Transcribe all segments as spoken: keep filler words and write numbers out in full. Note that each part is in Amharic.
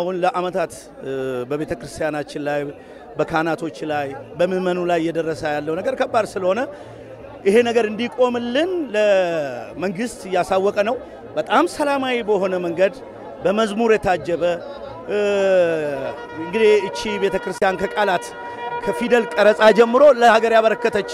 አሁን ለአመታት በቤተክርስቲያናችን ላይ በካህናቶች ላይ በመመኑ ላይ እየደረሰ ያለው ነገር ከባድ ስለሆነ ይሄ ነገር እንዲቆምልን ለመንግስት ያሳወቀ ነው በጣም ሰላማዊ በሆነ መንገድ በመዝሙር የታጀበ እንግዲህ እቺ ቤተክርስቲያን ከቃላት ከፊደል ቀረጻ ጀምሮ ለሀገር ያበረከተች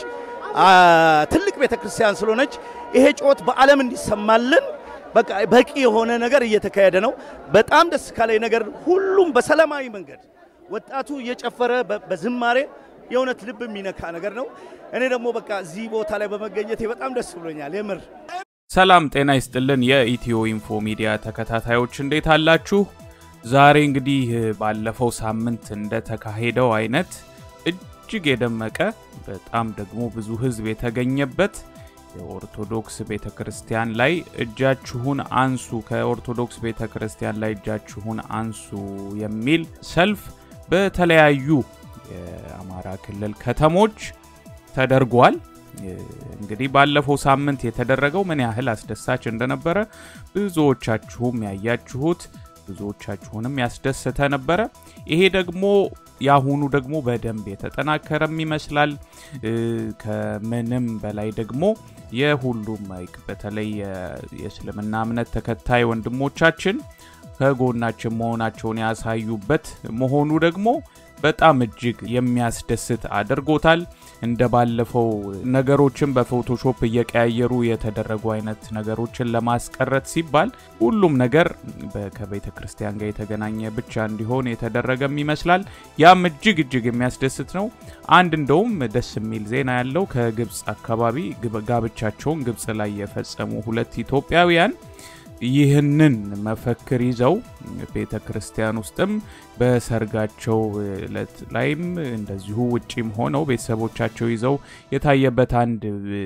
ትልቅ ቤተክርስቲያን ስለሆነች ይሄ ጮት በዓለም እንዲሰማልን በቃ በቂ የሆነ ነገር እየተካሄደ ነው በጣም ደስ ካለኝ ነገር ሁሉም በሰላማዊ መንገድ ወጣቱ እየጨፈረ በዝማሬ የእውነት ልብ የሚነካ ነገር ነው እኔ ደግሞ በቃ እዚህ ቦታ ላይ በመገኘቴ በጣም ደስ ብሎኛል የምር ሰላም ጤና ይስጥልን የኢትዮኢንፎ ሚዲያ ተከታታዮች እንዴት አላችሁ ዛሬ እንግዲህ ባለፈው ሳምንት እንደተካሄደው አይነት እጅግ የደመቀ በጣም ደግሞ ብዙ ህዝብ የተገኘበት የኦርቶዶክስ ቤተክርስቲያን ላይ እጃችሁን አንሱ ከኦርቶዶክስ ቤተክርስቲያን ላይ እጃችሁን አንሱ የሚል ሰልፍ በተለያዩ የአማራ ክልል ከተሞች ተደርጓል እንግዲህ ባለፈው ሳምንት የተደረገው ምን ያህል አስደሳች እንደነበረ ብዙዎቻችሁም ያያችሁት ብዙዎቻችሁንም ያስደሰተ ነበር ይሄ ደግሞ ያሁኑ ደግሞ በደንብ የተጠናከረም ይመስላል ከመንም በላይ ደግሞ የሁሉም ማይክ በተለይ የእስልምና እምነት ተከታይ ወንድሞቻችን ከጎናችን መሆናቸውን ያሳዩበት መሆኑ ደግሞ በጣም እጅግ የሚያስደስት አድርጎታል እንደባለፈው ነገሮችን በፎቶሾፕ እየቀያየሩ የተደረጉ አይነት ነገሮችን ለማስቀረት ሲባል ሁሉም ነገር በከቤተክርስቲያን ጋር የተገናኘ ብቻ እንዲሆን የተደረገም ይመስላል ያም እጅግ እጅግ የሚያስደስት ነው አንድ እንደውም ደስ የሚል ዜና ያለው ከግብጽ አካባቢ ጋብቻቸውን ግብጽ ላይ የፈጸሙ ሁለት ኢትዮጵያውያን ይህንን መፈክር ይዘው ቤተክርስቲያን ውስጥም በሰርጋቸው ላይም እንደዚሁ ውጪም ሆነው ቤተሰቦቻቸው ይዘው የታየበት አንድ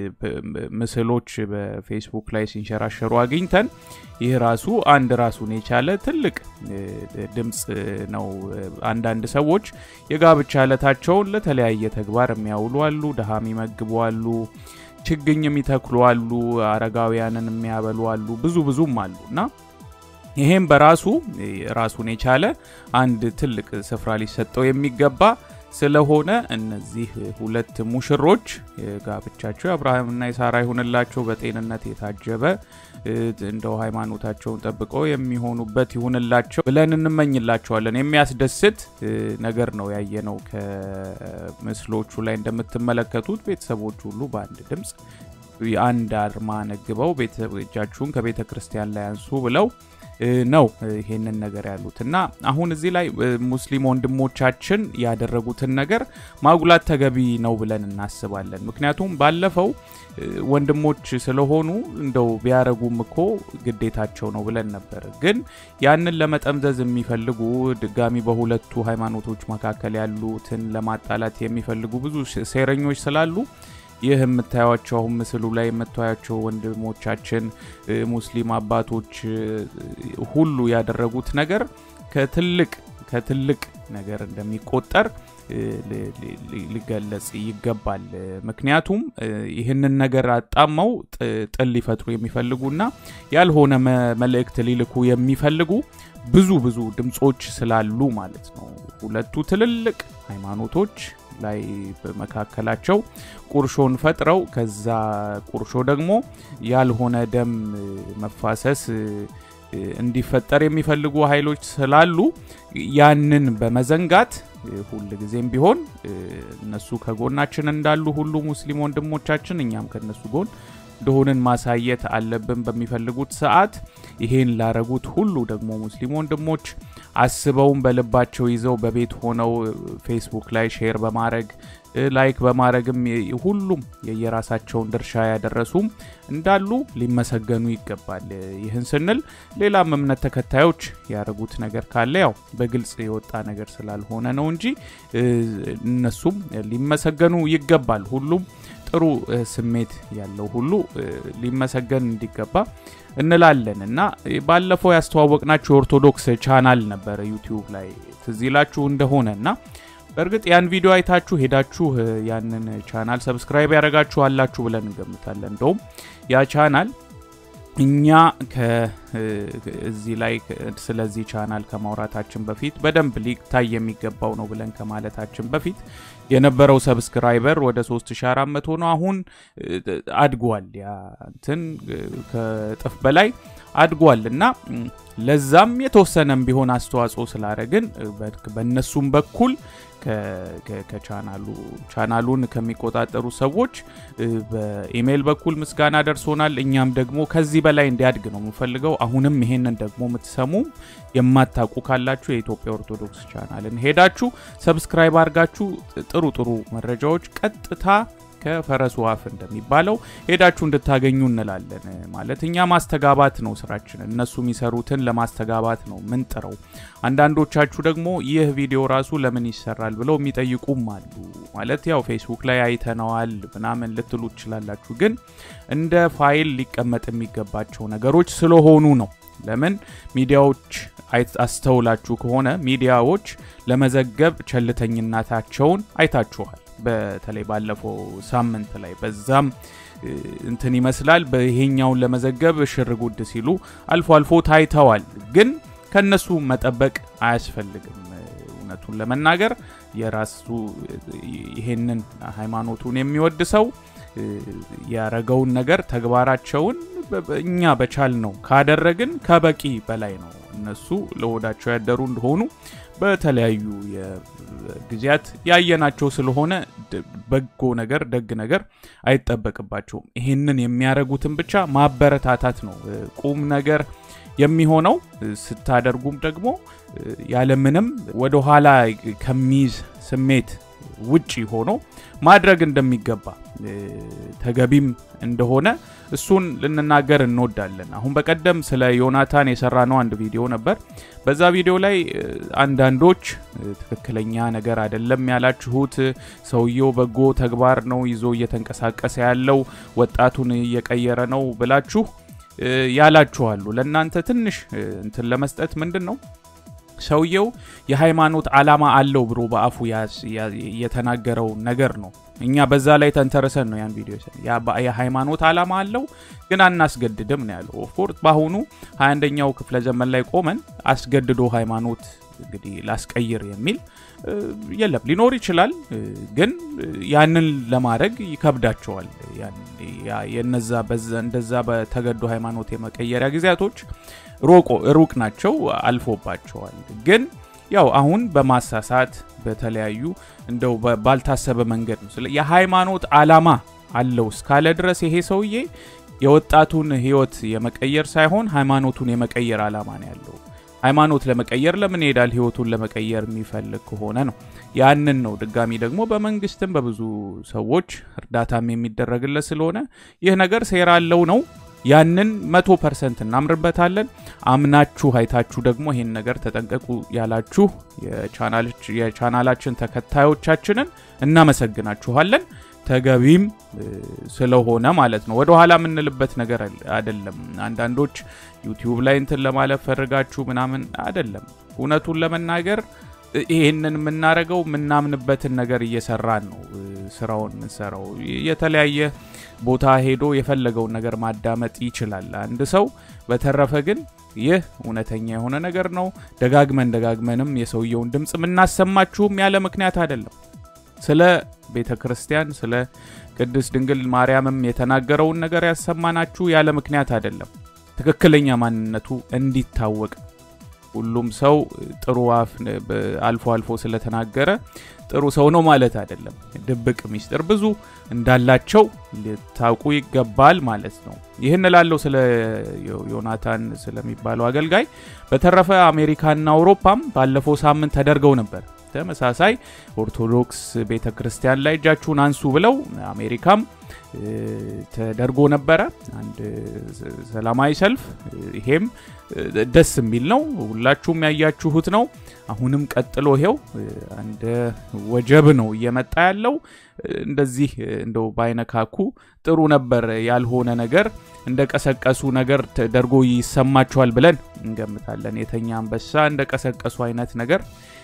ምስሎች በፌስቡክ ላይ ሲንሸራሸሩ አግኝተን ይህ ራሱ አንድ ራሱን የቻለ ትልቅ ድምጽ ነው አንድ አንድ ሰዎች የጋብቻ ዕለታቸውን ለተለያየ ተግባር የሚያውሉ አሉ ደሃሚ መግቡ አሉ ችግኝ የሚተክሉ አሉ አረጋውያንን የሚያበሉ አሉ ብዙ ብዙም አሉና ይሄም በራሱ ራሱን የቻለ አንድ ትልቅ ስፍራ ሊሰጠው የሚገባ ስለሆነ እነዚህ ሁለት ሙሽሮች ጋብቻቸው አብርሃምና ይሳራ ይሁንላቸው በጤንነት የታጀበ እንደው ሃይማኖታቸውን ጠብቀው የሚሆኑበት ይሁንላቸው ብለን እንመኝላቸዋለን የሚያስደስት ነገር ነው ያየነው ከምስሎቹ ላይ እንደምትመለከቱት ቤተሰቦቹ ሁሉ በአንድ ድምጽ አንድ አርማ ነግበው ቤተሰቦቻችሁን ከቤተክርስቲያን ላይ አንሱ ብለው ነው ይሄንን ነገር ያሉትና አሁን እዚህ ላይ ሙስሊም ወንድሞቻችን ያደረጉትን ነገር ማጉላት ተገቢ ነው ብለን እናስባለን ምክንያቱም ባለፈው ወንድሞች ስለሆኑ እንደው ቢያረጉም እኮ ግዴታቸው ነው ብለን ነበር ግን ያንን ለመጠምዘዝ የሚፈልጉ ድጋሚ በሁለቱ ሃይማኖቶች መካከል ያሉትን ለማጣላት የሚፈልጉ ብዙ ሴረኞች ስላሉ ይህ የምታዩአቸው ምስሉ ላይ የምታዩአቸው ወንድሞቻችን ሙስሊም አባቶች ሁሉ ያደረጉት ነገር ከትልቅ ከትልቅ ነገር እንደሚቆጠር ሊገለጽ ይገባል ምክንያቱም ይሄንን ነገር አጣመው ጥል ሊፈጥሩ የሚፈልጉና ያልሆነ መልእክት ሊልኩ የሚፈልጉ ብዙ ብዙ ድምጾች ስላሉ ማለት ነው ሁለቱ ትልልቅ ሃይማኖቶች ላይ በመካከላቸው ቁርሾን ፈጥረው ከዛ ቁርሾ ደግሞ ያልሆነ ደም መፋሰስ እንዲፈጠር የሚፈልጉ ኃይሎች ስላሉ ያንን በመዘንጋት ሁሉ ጊዜም ቢሆን እነሱ ከጎናችን እንዳሉ ሁሉ ሙስሊም ወንድሞቻችን እኛም ከነሱ ጎን እንደሆነን ማሳየት አለብን በሚፈልጉት ሰዓት ይሄን ላረጉት ሁሉ ደግሞ ሙስሊም ወንድሞች አስበውም በልባቸው ይዘው በቤት ሆነው ፌስቡክ ላይ ሼር በማድረግ ላይክ በማድረግም ሁሉም የየራሳቸውን ድርሻ ያደረሱም እንዳሉ ሊመሰገኑ ይገባል ይህን ስንል ሌላም እምነት ተከታዮች ያረጉት ነገር ካለ ያው በግልጽ የወጣ ነገር ስላልሆነ ነው እንጂ እነሱም ሊመሰገኑ ይገባል ሁሉም ጥሩ ስሜት ያለው ሁሉ ሊመሰገን እንዲገባ እንላለንና ባለፈው ያስተዋወቅናችሁ ኦርቶዶክስ ቻናል ነበር ዩቲዩብ ላይ ትዝይላችሁ እንደሆነና በርግጥ ያን ቪዲዮ አይታችሁ ሄዳችሁ ያንን ቻናል ሰብስክራይብ ያረጋችሁ አላችሁ ብለን እንገምታለን እንደውም ያ ቻናል እኛ እዚህ ላይ ስለዚህ ቻናል ከማውራታችን በፊት በደንብ ሊታይ የሚገባው ነው ብለን ከማለታችን በፊት የነበረው ሰብስክራይበር ወደ ሶስት ሺህ አራት መቶ ነው አሁን አድጓል ያ እንትን ከጥፍ በላይ አድጓልና ለዛም የተወሰነም ቢሆን አስተዋጽኦ ስላደረግን በእነሱም በኩል ከቻናሉ ቻናሉን ከሚቆጣጠሩ ሰዎች በኢሜል በኩል ምስጋና ደርሶናል እኛም ደግሞ ከዚህ በላይ እንዲያድግ ነው የምፈልገው አሁንም ይሄንን ደግሞ የምትሰሙ የማታውቁ ካላችሁ የኢትዮጵያ ኦርቶዶክስ ቻናልን ሄዳችሁ ሰብስክራይብ አድርጋችሁ ጥሩ ጥሩ መረጃዎች ቀጥታ ከፈረሱ አፍ እንደሚባለው ሄዳችሁ እንድታገኙ እንላለን ማለት እኛ ማስተጋባት ነው ስራችን እነሱ የሚሰሩትን ለማስተጋባት ነው ምንጥረው አንዳንዶቻችሁ ደግሞ ይህ ቪዲዮ ራሱ ለምን ይሰራል ብለው የሚጠይቁም አሉ ማለት ያው ፌስቡክ ላይ አይተናዋል ምናምን ልትሉ ይችላልላችሁ ግን እንደ ፋይል ሊቀመጥ የሚገባቸው ነገሮች ስለሆኑ ነው ለምን ሚዲያዎች አስተውላችሁ ከሆነ ሚዲያዎች ለመዘገብ ቸልተኝነታቸውን አይታችኋል በተለይ ባለፈው ሳምንት ላይ በዛም እንትን ይመስላል በይሄኛው ለመዘገብ ሽርጉድ ሲሉ አልፎ አልፎ ታይተዋል ግን ከነሱ መጠበቅ አያስፈልግም እውነቱን ለመናገር የራሱ ይሄንን ሃይማኖቱን የሚወድ ሰው ያረጋውን ነገር ተግባራቸውን እኛ በቻል ነው ካደረግን ከበቂ በላይ ነው እነሱ ለወዳቸው ያደሩ እንደሆኑ በተለያዩ የግዚያት ያየናቸው ስለሆነ በጎ ነገር ደግ ነገር አይተበቅባቸው ይሄንን የሚያረጉትን ብቻ ማበረታታት ነው ቁም ነገር የሚሆነው ስታደርጉም ደግሞ ያለ ምንም ወደ ኋላ ከሚዝ ስሜት ውጪ ሆኖ ማድረግ እንደሚገባ ተገቢም እንደሆነ እሱን ልንናገር እንወዳለን አሁን በቀደም ስለ ዮናታን የሰራነው አንድ ቪዲዮ ነበር በዛ ቪዲዮ ላይ አንዳንዶች ትክክለኛ ነገር አይደለም ያላችሁት ሰውየው በጎ ተግባር ነው ይዞ እየተንቀሳቀሰ ያለው ወጣቱን እየቀየረ ነው ብላችሁ ያላችኋሉ ለእናንተ ትንሽ እንትን ለመስጠት ምንድነው ሰውየው የሃይማኖት ዓላማ አለው ብሮ በአፉ የተናገረው ነገር ነው እኛ በዛ ላይ ተንተረሰን ነው ያን ቪዲዮ ያ የሃይማኖት ዓላማ አለው ግን አናስገድድም ነው ያለው ኦፍ ኮርስ ባሁኑ ሃያ አንደኛው ክፍለ ዘመን ላይ ቆመን አስገድዶ ሃይማኖት እንግዲህ ላስቀይር የሚል የለም ሊኖር ይችላል ግን ያንን ለማድረግ ይከብዳቸዋል ያን የነዛ በዛ እንደዛ በተገዶ ሃይማኖት የመቀየሪያ ግዚያቶች ሮቆ ሩቅ ናቸው አልፎባቸዋል ግን ያው አሁን በማሳሳት በተለያዩ እንደው ባልታሰበ መንገድ ነው ስለ የሃይማኖት ዓላማ አለው እስካለ ድረስ ይሄ ሰውዬ የወጣቱን ህይወት የመቀየር ሳይሆን ሃይማኖቱን የመቀየር ዓላማ ነው ያለው ሃይማኖት ለመቀየር ለምን ይሄዳል ህይወቱን ለመቀየር የሚፈልግ ከሆነ ነው ያንን ነው ድጋሚ ደግሞ በመንግስትም በብዙ ሰዎች እርዳታም የሚደረግለት ስለሆነ ይህ ነገር ሴራ አለው ነው ያንን መቶ ፐርሰንት እናምርበታለን አምናችሁ አይታችሁ ደግሞ ይሄን ነገር ተጠንቀቁ ያላችሁ የቻናላች የቻናላችን ተከታዮቻችንን እናመሰግናችኋለን ተገቢም ስለሆነ ማለት ነው ወደ ኋላ ምንልበት ነገር አይደለም አንዳንዶች ዩቲዩብ ላይ እንትን ለማለፍ ፈርጋችሁ ምናምን አይደለም እውነቱን ለመናገር ይሄንን ምናረገው ምናምንበትን ነገር እየሰራን ነው ስራውን እንሰራው የተለያየ ቦታ ሄዶ የፈለገው ነገር ማዳመጥ ይችላል አንድ ሰው በተረፈ ግን ይህ እውነተኛ የሆነ ነገር ነው ደጋግመን ደጋግመንም የሰውየውን ድምጽ ምናሰማችሁም ያለ ምክንያት አይደለም ስለ ቤተክርስቲያን ስለ ቅድስት ድንግል ማርያምም የተናገረውን ነገር ያሰማናችሁ ያለ ምክንያት አይደለም ትክክለኛ ማንነቱ እንዲታወቅ ሁሉም ሰው ጥሩ አፍ አልፎ አልፎ ስለተናገረ ጥሩ ሰው ነው ማለት አይደለም ድብቅ ሚስጥር ብዙ እንዳላቸው ልታውቁ ይገባል ማለት ነው ይሄን ላለው ስለ ዮናታን ስለሚባለው አገልጋይ በተረፈ አሜሪካና አውሮፓም ባለፈው ሳምንት ተደርገው ነበር ተመሳሳይ ኦርቶዶክስ ቤተክርስቲያን ላይ እጃችሁን አንሱ ብለው አሜሪካም ተደርጎ ነበር አንድ ሰላማዊ ሰልፍ ይሄም ደስ የሚል ነው ሁላችሁም ያያችሁት ነው አሁንም ቀጥሎ ይሄው አንድ ወጀብ ነው እየመጣ ያለው እንደዚህ እንደው ባይነካኩ ጥሩ ነበር ያልሆነ ነገር እንደቀሰቀሱ ነገር ተደርጎ ይሰማቸዋል ብለን እንገምታለን የተኛ አንበሳ እንደቀሰቀሱ አይነት ነገር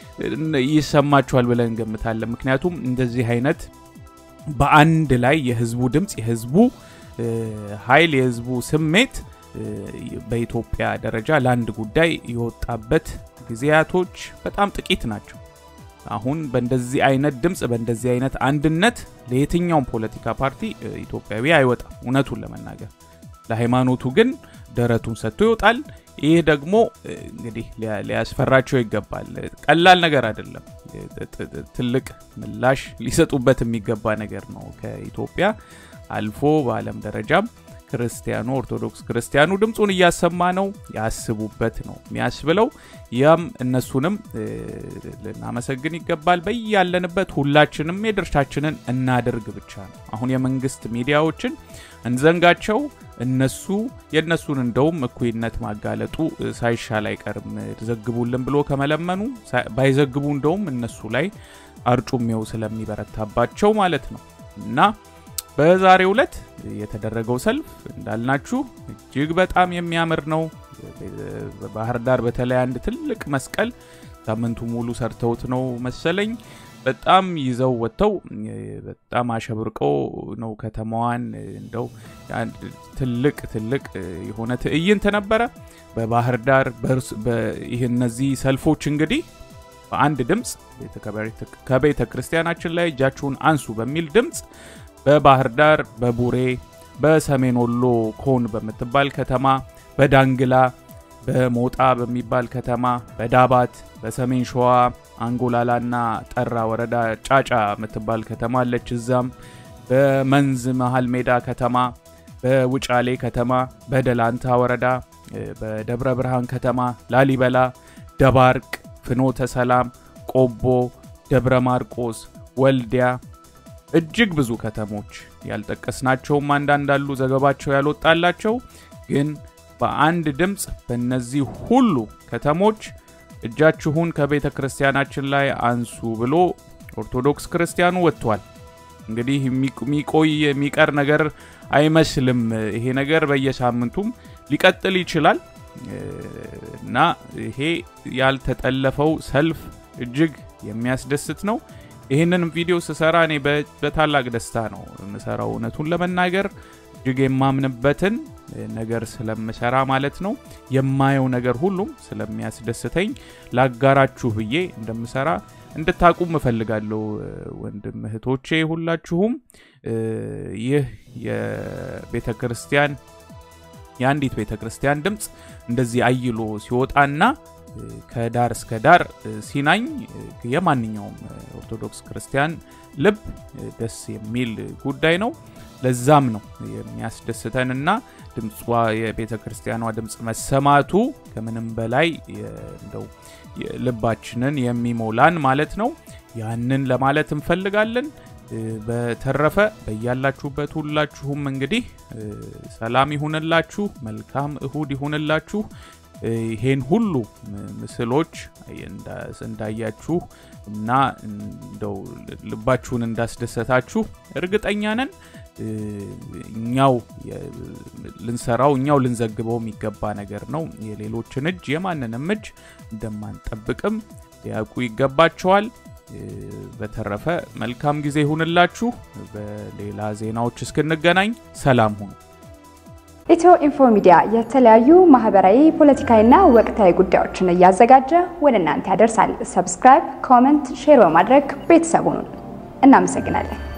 ይሰማቸዋል ብለን እንገምታለን ምክንያቱም እንደዚህ አይነት በአንድ ላይ የህዝቡ ድምጽ የህዝቡ ኃይል የህዝቡ ስሜት በኢትዮጵያ ደረጃ ላንድ ጉዳይ ይወጣበት ጊዜያቶች በጣም ጥቂት ናቸው አሁን በእንደዚህ አይነት ድምጽ በእንደዚህ አይነት አንድነት ለየትኛው ፖለቲካ ፓርቲ ኢትዮጵያዊ አይወጣም እውነቱን ለመናገር ለሃይማኖቱ ግን ደረቱን ሰጥቶ ይወጣል ይሄ ደግሞ እንግዲህ ሊያስፈራቸው ይገባል ቀላል ነገር አይደለም ትልቅ ምላሽ ሊሰጡበት የሚገባ ነገር ነው ከኢትዮጵያ አልፎ በዓለም ደረጃም ክርስቲያኑ ኦርቶዶክስ ክርስቲያኑ ድምጹን እያሰማ ነው ያስቡበት ነው የሚያስብለው ያም እነሱንም ለናመሰግን ይገባል በያለንበት ሁላችንም የድርሻችንን እናደርግ ብቻ ነው አሁን የመንግስት ሚዲያዎችን እንዘንጋቸው እነሱ የነሱን እንደውም እኩይነት ማጋለጡ ሳይሻል አይቀርም ተዘግቡልን ብሎ ከመለመኑ ባይዘግቡ እንደውም እነሱ ላይ አርጩሜው ስለሚበረታባቸው ማለት ነው እና በዛሬው ዕለት የተደረገው ሰልፍ እንዳልናችሁ እጅግ በጣም የሚያምር ነው በባህር ዳር በተለይ አንድ ትልቅ መስቀል ሳምንቱ ሙሉ ሰርተውት ነው መሰለኝ በጣም ይዘው ወጥተው በጣም አሸብርቀው ነው ከተማዋን እንደው ትልቅ ትልቅ የሆነ ትዕይንት ነበረ በባህር ዳር በእነዚህ ሰልፎች እንግዲህ በአንድ ድምጽ ከቤተ ክርስቲያናችን ላይ እጃችሁን አንሱ በሚል ድምጽ በባህር ዳር በቡሬ በሰሜን ወሎ ኮን በመትባል ከተማ በዳንግላ በሞጣ በሚባል ከተማ በዳባት በሰሜን ሸዋ አንጎላላና ጠራ ወረዳ ጫጫ መትባል ከተማ አለች እዛም በመንዝ መሃል ሜዳ ከተማ በውጫሌ ከተማ በደላንታ ወረዳ በደብረ ብርሃን ከተማ ላሊበላ ደባርቅ ፍኖተ ሰላም ቆቦ ደብረ ማርቆስ ወልዲያ እጅግ ብዙ ከተሞች ያልጠቀስናቸው አንዳንዳሉ ዘገባቸው ያልወጣላቸው ግን በአንድ ድምጽ በእነዚህ ሁሉ ከተሞች እጃችሁን ከቤተ ክርስቲያናችን ላይ አንሱ ብሎ ኦርቶዶክስ ክርስቲያኑ ወጥቷል እንግዲህ የሚቆይ የሚቀር ነገር አይመስልም ይሄ ነገር በየሳምንቱም ሊቀጥል ይችላል እና ይሄ ያልተጠለፈው ሰልፍ እጅግ የሚያስደስት ነው ይሄንን ቪዲዮ ስሰራ እኔ በታላቅ ደስታ ነው መሰራው እውነቱን ለመናገር እጅግ የማምንበትን ነገር ስለምሰራ ማለት ነው የማየው ነገር ሁሉም ስለሚያስደስተኝ ላጋራችሁ ብዬ እንደምሰራ እንድታቁም እፈልጋለሁ ወንድም እህቶቼ ሁላችሁም ይህ የቤተክርስቲያን ያንዲት ቤተክርስቲያን ድምጽ እንደዚህ አይሎ ሲወጣና ከዳር እስከ ዳር ሲናኝ የማንኛውም ኦርቶዶክስ ክርስቲያን ልብ ደስ የሚል ጉዳይ ነው ለዛም ነው የሚያስደስተንና ድምጿ የቤተክርስቲያኗ ድምጽ መሰማቱ ከምንም በላይ እንደው ልባችንን የሚሞላን ማለት ነው ያንን ለማለት እንፈልጋለን በተረፈ በያላችሁበት ሁላችሁም እንግዲህ ሰላም ይሁንላችሁ መልካም እሁድ ይሁንላችሁ ይሄን ሁሉ ምስሎች እንዳያችሁ እና እንደው ልባችሁን እንዳስደሰታችሁ እርግጠኛ ነን እኛው ልንሰራው እኛው ልንዘግበው የሚገባ ነገር ነው የሌሎችን እጅ የማንንም እጅ እንደማንጠብቅም ያቁ ይገባቸዋል በተረፈ መልካም ጊዜ ይሁንላችሁ በሌላ ዜናዎች እስክንገናኝ ሰላም ሁኑ EthioInfo Media የተለያዩ ማህበራዊ ፖለቲካዊና ወቅታዊ ጉዳዮችን ያዘጋጀ ወደ እናንተ ያደርሳል ሰብስክራይብ ኮሜንት ሼር በማድረግ ቤተሰቡን እናመሰግናለን